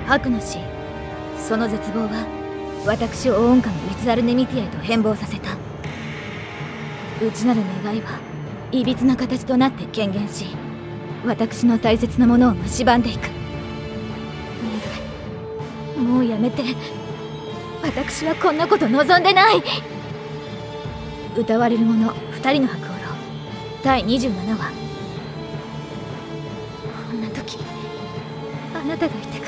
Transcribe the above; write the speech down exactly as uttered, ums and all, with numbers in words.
悪の死、その絶望は私をオーンカム・ウィズ・アルネミティアへと変貌させた。内なる願いはいびつな形となって顕現し、私の大切なものを蝕んでいく。お願い、もうやめて。私はこんなこと望んでない。歌われる者二人の白狼だいにじゅうななわ。こんな時あなたがいて